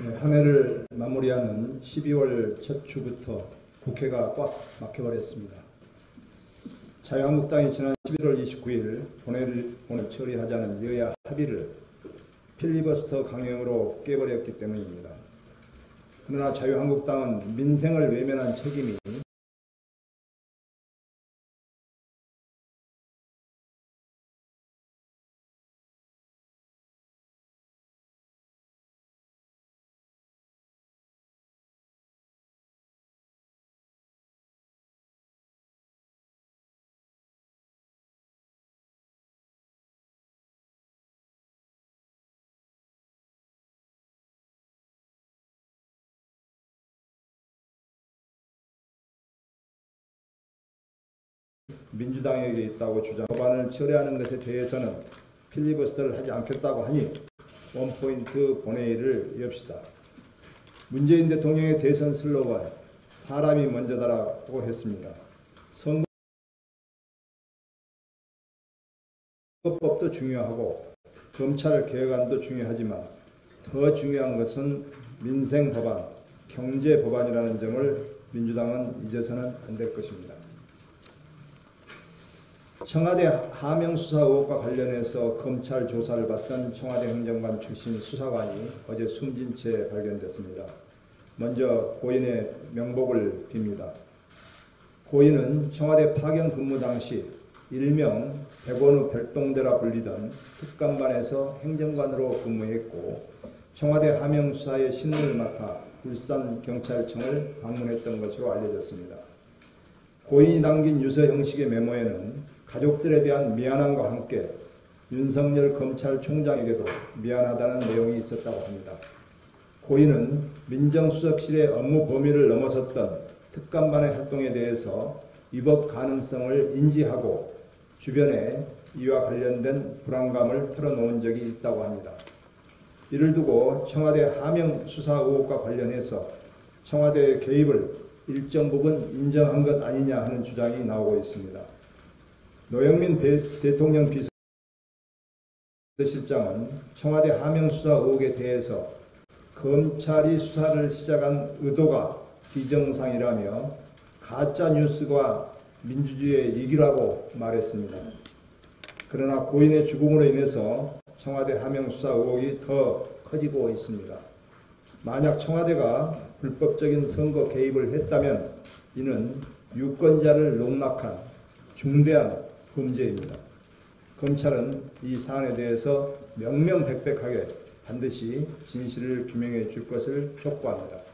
한 해를 마무리하는 12월 첫 주부터 국회가 꽉 막혀버렸습니다. 자유한국당이 지난 11월 29일 본회의를 처리하자는 여야 합의를 필리버스터 강행으로 깨버렸기 때문입니다. 그러나 자유한국당은 민생을 외면한 책임이 민주당에게 있다고 주장, 법안을 처리하는 것에 대해서는 필리버스터를 하지 않겠다고 하니 원포인트 본회의를 엽시다. 문재인 대통령의 대선 슬로건 사람이 먼저다라고 했습니다. 선거법도 중요하고 검찰 개혁안도 중요하지만 더 중요한 것은 민생 법안, 경제 법안이라는 점을 민주당은 잊어서는 안 될 것입니다. 청와대 하명수사 의혹과 관련해서 검찰 조사를 받던 청와대 행정관 출신 수사관이 어제 숨진 채 발견됐습니다. 먼저 고인의 명복을 빕니다. 고인은 청와대 파견 근무 당시 일명 백원우 별동대라 불리던 특감반에서 행정관으로 근무했고 청와대 하명수사의 신문을 맡아 울산경찰청을 방문했던 것으로 알려졌습니다. 고인이 남긴 유서 형식의 메모에는 가족들에 대한 미안함과 함께 윤석열 검찰총장에게도 미안하다는 내용이 있었다고 합니다. 고인은 민정수석실의 업무 범위를 넘어섰던 특감반의 활동에 대해서 위법 가능성을 인지하고 주변에 이와 관련된 불안감을 털어놓은 적이 있다고 합니다. 이를 두고 청와대 하명 수사 의혹과 관련해서 청와대의 개입을 일정 부분 인정한 것 아니냐 하는 주장이 나오고 있습니다. 노영민 대통령 비서실장은 청와대 하명 수사 의혹에 대해서 검찰이 수사를 시작한 의도가 비정상이라며 가짜 뉴스가 민주주의의 이기라고 말했습니다. 그러나 고인의 죽음으로 인해서 청와대 하명 수사 의혹이 더 커지고 있습니다. 만약 청와대가 불법적인 선거 개입을 했다면 이는 유권자를 농락한 중대한 범죄입니다. 검찰은 이 사안에 대해서 명명백백하게 반드시 진실을 규명해 줄 것을 촉구합니다.